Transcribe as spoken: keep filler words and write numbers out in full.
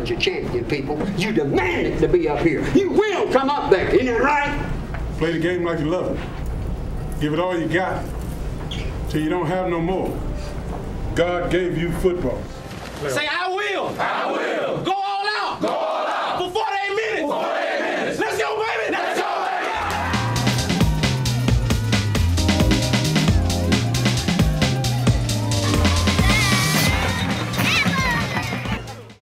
challenge a champion, people. You demanded to be up here. You will come up there, isn't that right? Play the game like you love it. Give it all you got till you don't have no more. God gave you football. Say, I will. I will.